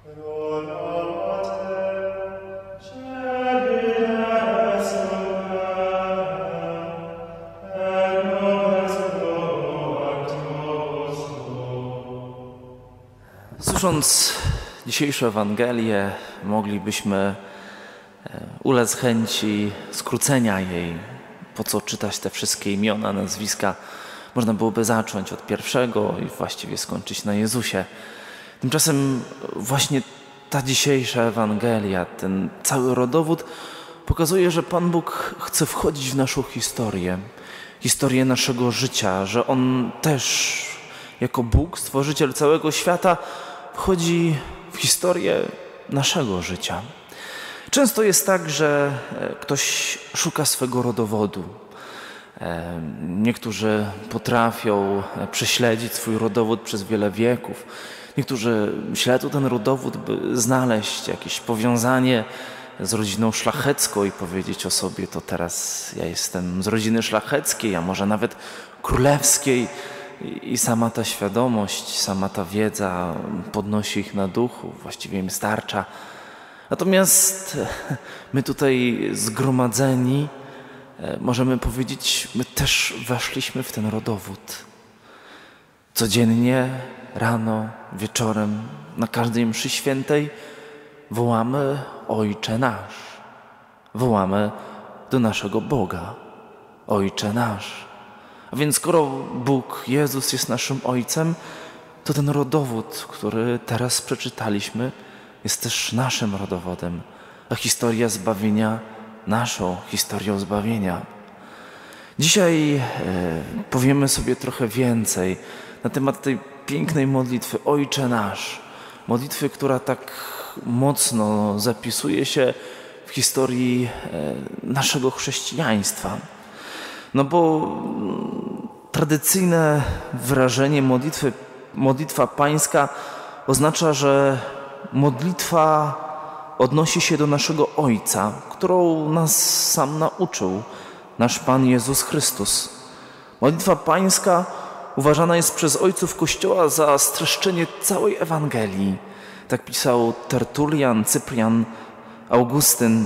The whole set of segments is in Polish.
Słysząc dzisiejszą Ewangelię, moglibyśmy ulec chęci skrócenia jej. Po co czytać te wszystkie imiona, nazwiska? Można byłoby zacząć od pierwszego i właściwie skończyć na Jezusie. Tymczasem właśnie ta dzisiejsza Ewangelia, ten cały rodowód pokazuje, że Pan Bóg chce wchodzić w naszą historię naszego życia, że On też jako Bóg, Stworzyciel całego świata, wchodzi w historię naszego życia. Często jest tak, że ktoś szuka swego rodowodu. Niektórzy potrafią prześledzić swój rodowód przez wiele wieków. Niektórzy śledzą ten rodowód, by znaleźć jakieś powiązanie z rodziną szlachecką i powiedzieć o sobie: to teraz ja jestem z rodziny szlacheckiej, a może nawet królewskiej. I sama ta świadomość, sama ta wiedza podnosi ich na duchu, właściwie im starcza. Natomiast my tutaj zgromadzeni możemy powiedzieć, my też weszliśmy w ten rodowód. Codziennie, rano, wieczorem, na każdej mszy świętej wołamy: Ojcze nasz. Wołamy do naszego Boga: Ojcze nasz. A więc skoro Bóg, Jezus jest naszym Ojcem, to ten rodowód, który teraz przeczytaliśmy, jest też naszym rodowodem, a historia zbawienia naszą historią zbawienia. Dzisiaj powiemy sobie trochę więcej na temat tej pięknej modlitwy Ojcze nasz. Modlitwy, która tak mocno zapisuje się w historii naszego chrześcijaństwa. No bo tradycyjne wyrażenie modlitwa pańska oznacza, że modlitwa odnosi się do naszego Ojca, którą nas sam nauczył nasz Pan Jezus Chrystus. Modlitwa pańska uważana jest przez ojców Kościoła za streszczenie całej Ewangelii. Tak pisał Tertulian, Cyprian, Augustyn.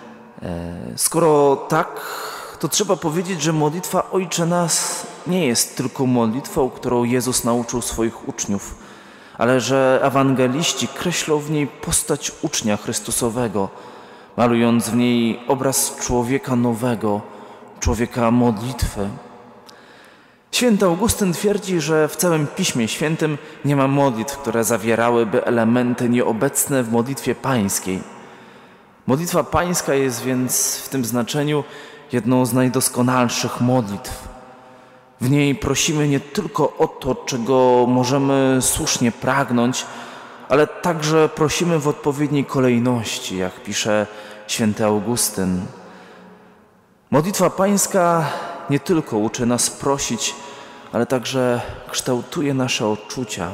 Skoro tak, to trzeba powiedzieć, że modlitwa Ojcze nas nie jest tylko modlitwą, którą Jezus nauczył swoich uczniów, ale że ewangeliści kreślą w niej postać ucznia Chrystusowego, malując w niej obraz człowieka nowego, człowieka modlitwy. Święty Augustyn twierdzi, że w całym Piśmie Świętym nie ma modlitw, które zawierałyby elementy nieobecne w modlitwie pańskiej. Modlitwa pańska jest więc w tym znaczeniu jedną z najdoskonalszych modlitw. W niej prosimy nie tylko o to, czego możemy słusznie pragnąć, ale także prosimy w odpowiedniej kolejności, jak pisze święty Augustyn. Modlitwa pańska nie tylko uczy nas prosić, ale także kształtuje nasze odczucia.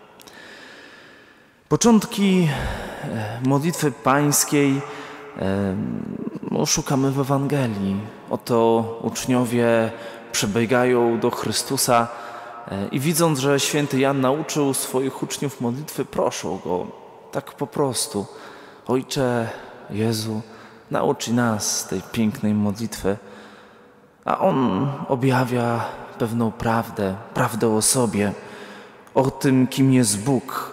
Początki modlitwy pańskiej szukamy w Ewangelii. Oto uczniowie przebiegają do Chrystusa i widząc, że święty Jan nauczył swoich uczniów modlitwy, proszą Go tak po prostu: Ojcze Jezu, naucz nas tej pięknej modlitwy. A On objawia pewną prawdę o sobie, o tym, kim jest Bóg,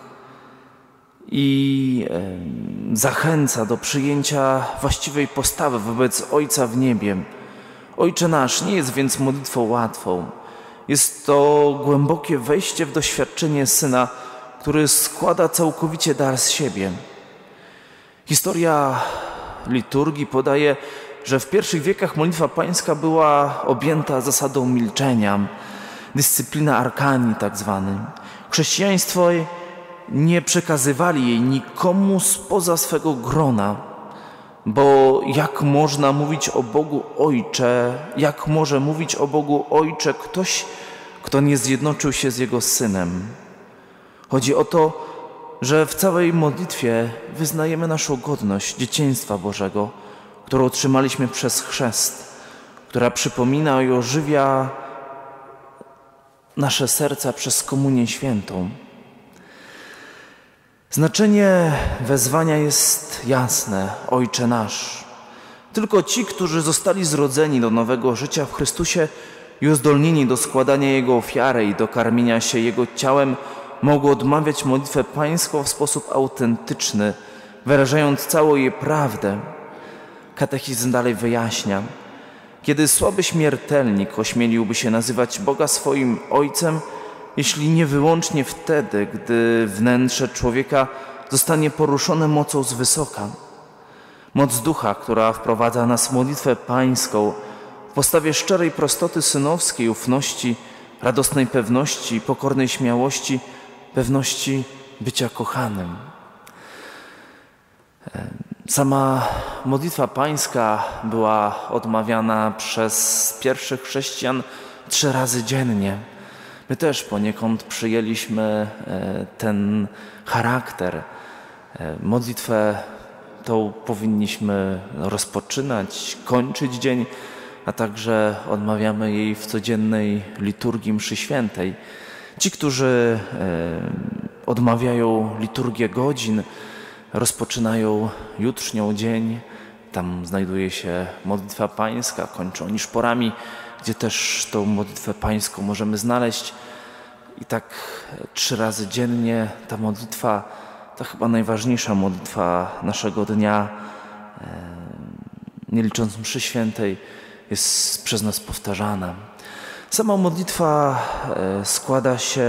i zachęca do przyjęcia właściwej postawy wobec Ojca w niebie. Ojcze nasz nie jest więc modlitwą łatwą. Jest to głębokie wejście w doświadczenie Syna, który składa całkowicie dar z siebie. Historia liturgii podaje, że w pierwszych wiekach modlitwa pańska była objęta zasadą milczenia, dyscyplina arkani tak zwanym. Chrześcijaństwo nie przekazywali jej nikomu spoza swego grona, bo jak można mówić o Bogu Ojcze, jak może mówić o Bogu Ojcze ktoś, kto nie zjednoczył się z Jego Synem? Chodzi o to, że w całej modlitwie wyznajemy naszą godność dzieciństwa Bożego, którą otrzymaliśmy przez chrzest, która przypomina i ożywia nasze serca przez komunię świętą. Znaczenie wezwania jest jasne: Ojcze nasz. Tylko ci, którzy zostali zrodzeni do nowego życia w Chrystusie i uzdolnieni do składania Jego ofiary i do karmienia się Jego ciałem, mogą odmawiać modlitwę pańską w sposób autentyczny, wyrażając całą jej prawdę. Katechizm dalej wyjaśnia: kiedy słaby śmiertelnik ośmieliłby się nazywać Boga swoim Ojcem, jeśli nie wyłącznie wtedy, gdy wnętrze człowieka zostanie poruszone mocą z wysoka. Moc Ducha, która wprowadza nas w modlitwę pańską w postawie szczerej prostoty synowskiej, ufności, radosnej pewności, pokornej śmiałości, pewności bycia kochanym. Sama modlitwa pańska była odmawiana przez pierwszych chrześcijan 3 razy dziennie. My też poniekąd przyjęliśmy ten charakter. Modlitwę tą powinniśmy rozpoczynać, kończyć dzień, a także odmawiamy jej w codziennej liturgii mszy świętej. Ci, którzy odmawiają liturgię godzin, rozpoczynają jutrznią dzień. Tam znajduje się modlitwa pańska, kończą oni szporami, gdzie też tą modlitwę pańską możemy znaleźć. I tak 3 razy dziennie ta modlitwa, to chyba najważniejsza modlitwa naszego dnia, nie licząc mszy świętej, jest przez nas powtarzana. Sama modlitwa składa się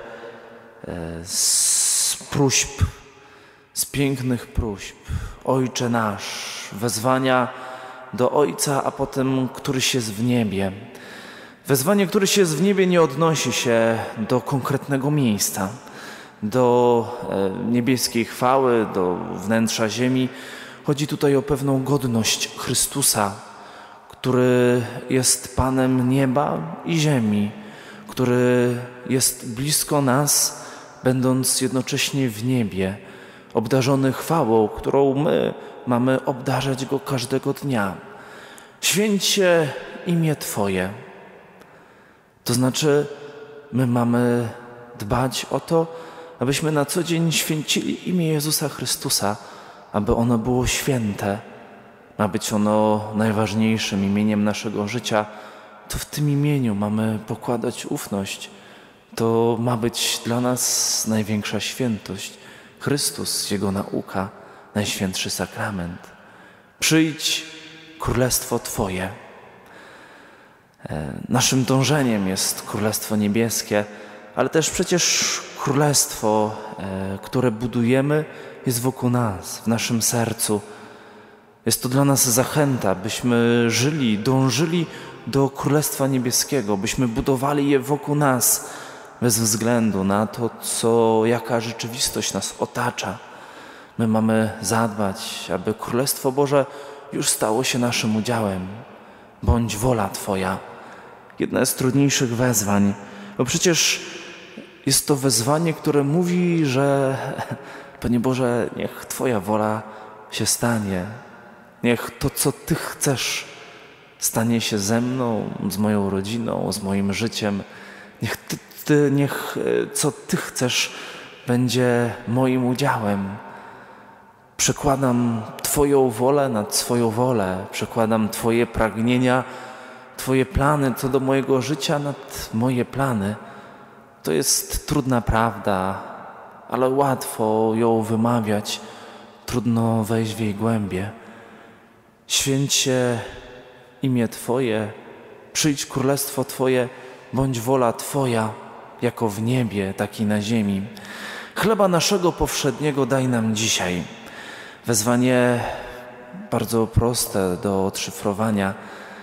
z próśb, z pięknych próśb. Ojcze nasz, wezwania do Ojca, a potem któryś jest w niebie. Wezwanie, któryś jest w niebie, nie odnosi się do konkretnego miejsca, do niebieskiej chwały, do wnętrza ziemi. Chodzi tutaj o pewną godność Chrystusa, który jest Panem nieba i ziemi, który jest blisko nas, będąc jednocześnie w niebie, obdarzony chwałą, którą my mamy obdarzać Go każdego dnia. Święć się imię Twoje. To znaczy, my mamy dbać o to, abyśmy na co dzień święcili imię Jezusa Chrystusa, aby ono było święte. Ma być ono najważniejszym imieniem naszego życia. To w tym imieniu mamy pokładać ufność. To ma być dla nas największa świętość. Chrystus, Jego nauka, Najświętszy Sakrament. Przyjdź, Królestwo Twoje. Naszym dążeniem jest Królestwo Niebieskie, ale też przecież Królestwo, które budujemy, jest wokół nas, w naszym sercu. Jest to dla nas zachęta, byśmy żyli, dążyli do Królestwa Niebieskiego, byśmy budowali je wokół nas, bez względu na to, jaka rzeczywistość nas otacza. My mamy zadbać, aby Królestwo Boże już stało się naszym udziałem. Bądź wola Twoja. Jedne z trudniejszych wezwań, bo przecież jest to wezwanie, które mówi, że Panie Boże, niech Twoja wola się stanie. Niech to, co Ty chcesz, stanie się ze mną, z moją rodziną, z moim życiem. Niech co Ty chcesz, będzie moim udziałem. Przekładam Twoją wolę nad swoją wolę. Przekładam Twoje pragnienia, Twoje plany co do mojego życia nad moje plany. To jest trudna prawda, ale łatwo ją wymawiać. Trudno wejść w jej głębie. Święć się imię Twoje, przyjdź Królestwo Twoje, bądź wola Twoja, jako w niebie, tak i na ziemi. Chleba naszego powszedniego daj nam dzisiaj. Wezwanie bardzo proste do odszyfrowania.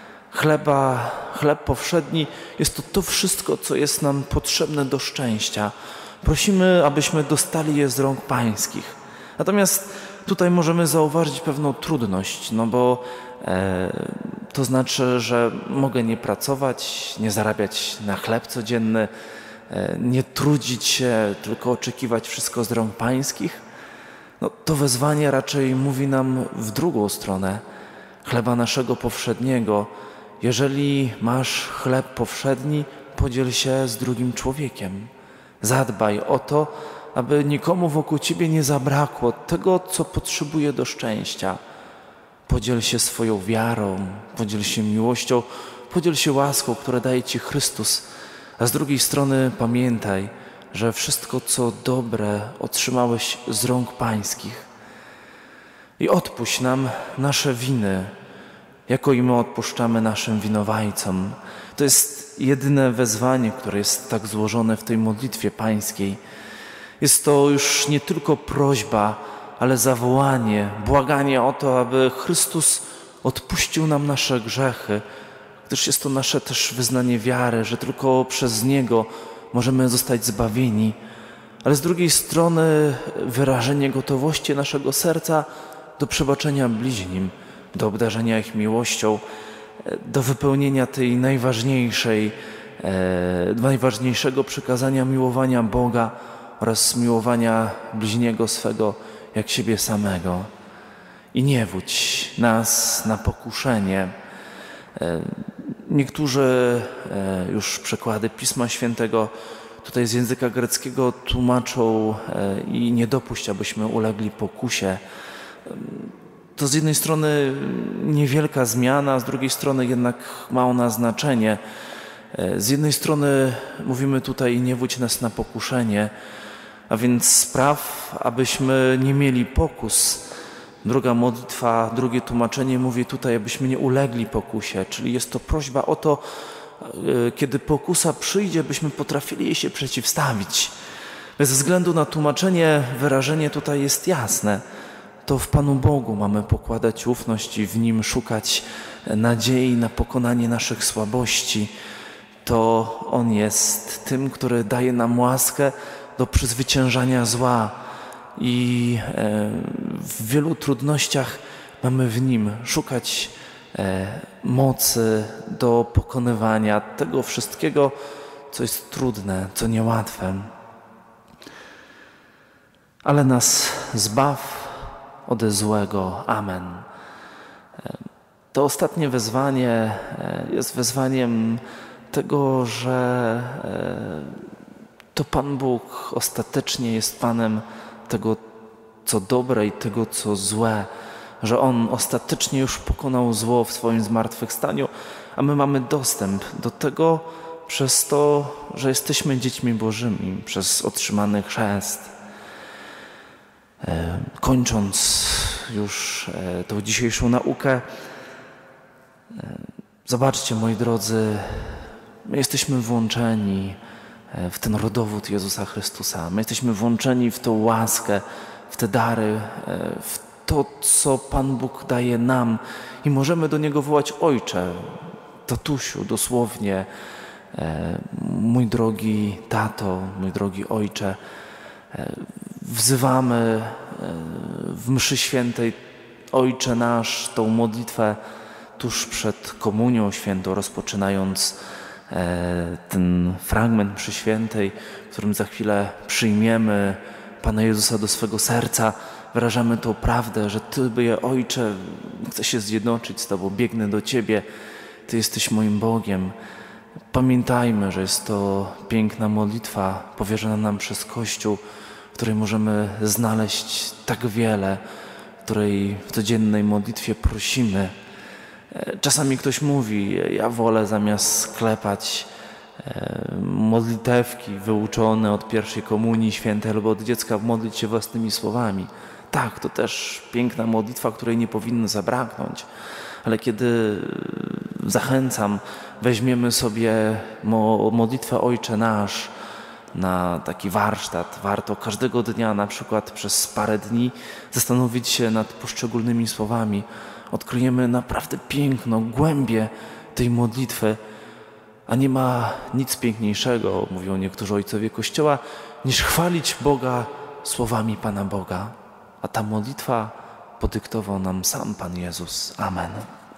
Chleb powszedni jest to wszystko, co jest nam potrzebne do szczęścia. Prosimy, abyśmy dostali je z rąk pańskich. Natomiast tutaj możemy zauważyć pewną trudność, bo to znaczy, że mogę nie pracować, nie zarabiać na chleb codzienny, nie trudzić się, tylko oczekiwać wszystko z rąk pańskich. To wezwanie raczej mówi nam w drugą stronę. Chleba naszego powszedniego. Jeżeli masz chleb powszedni, podziel się z drugim człowiekiem. Zadbaj o to, aby nikomu wokół Ciebie nie zabrakło tego, co potrzebuje do szczęścia. Podziel się swoją wiarą, podziel się miłością, podziel się łaską, które daje Ci Chrystus. A z drugiej strony pamiętaj, że wszystko, co dobre, otrzymałeś z rąk Pańskich. I odpuść nam nasze winy, jako i my odpuszczamy naszym winowajcom. To jest jedyne wezwanie, które jest tak złożone w tej modlitwie pańskiej. Jest to już nie tylko prośba, ale zawołanie, błaganie o to, aby Chrystus odpuścił nam nasze grzechy, gdyż jest to nasze też wyznanie wiary, że tylko przez Niego możemy zostać zbawieni, ale z drugiej strony wyrażenie gotowości naszego serca do przebaczenia bliźnim, do obdarzenia ich miłością, do wypełnienia tej najważniejszego przykazania miłowania Boga oraz miłowania bliźniego swego jak siebie samego. I nie wódź nas na pokuszenie. Niektórzy już przekłady Pisma Świętego tutaj z języka greckiego tłumaczą i nie dopuść, abyśmy ulegli pokusie. To z jednej strony niewielka zmiana, a z drugiej strony jednak ma ona znaczenie. Z jednej strony mówimy tutaj nie wódź nas na pokuszenie, a więc spraw, abyśmy nie mieli pokus. Druga modlitwa, drugie tłumaczenie mówi tutaj, abyśmy nie ulegli pokusie, czyli jest to prośba o to, kiedy pokusa przyjdzie, byśmy potrafili jej się przeciwstawić. Bez względu na tłumaczenie, wyrażenie tutaj jest jasne. To w Panu Bogu mamy pokładać ufność i w Nim szukać nadziei na pokonanie naszych słabości. To On jest tym, który daje nam łaskę do przezwyciężania zła i w wielu trudnościach mamy w Nim szukać mocy do pokonywania tego wszystkiego, co jest trudne, co niełatwe. Ale nas zbaw ode złego. Amen. To ostatnie wezwanie jest wezwaniem tego, że to Pan Bóg ostatecznie jest Panem tego, co dobre i tego, co złe, że On ostatecznie już pokonał zło w swoim zmartwychwstaniu, a my mamy dostęp do tego przez to, że jesteśmy dziećmi Bożymi, przez otrzymany chrzest. Kończąc już tą dzisiejszą naukę, zobaczcie, moi drodzy, my jesteśmy włączeni w ten rodowód Jezusa Chrystusa. My jesteśmy włączeni w tą łaskę, w te dary, w to, co Pan Bóg daje nam i możemy do Niego wołać Ojcze, tatusiu, dosłownie, mój drogi tato, mój drogi Ojcze. Wzywamy w mszy świętej Ojcze nasz, tą modlitwę tuż przed komunią świętą, rozpoczynając ten fragment mszy świętej, w którym za chwilę przyjmiemy Pana Jezusa do swego serca, wyrażamy tą prawdę, że Ty, Ojcze, chcę się zjednoczyć z Tobą, biegnę do Ciebie, Ty jesteś moim Bogiem. Pamiętajmy, że jest to piękna modlitwa powierzona nam przez Kościół, w której możemy znaleźć tak wiele, w której w codziennej modlitwie prosimy. Czasami ktoś mówi, ja wolę zamiast sklepać modlitewki wyuczone od pierwszej komunii świętej albo od dziecka modlić się własnymi słowami. Tak, to też piękna modlitwa, której nie powinno zabraknąć. Ale kiedy zachęcam, weźmiemy sobie modlitwę Ojcze Nasz na taki warsztat. Warto każdego dnia, na przykład przez parę dni, zastanowić się nad poszczególnymi słowami. Odkryjemy naprawdę piękno, głębię tej modlitwy, a nie ma nic piękniejszego, mówią niektórzy ojcowie Kościoła, niż chwalić Boga słowami Pana Boga. A ta modlitwa podyktował nam sam Pan Jezus. Amen.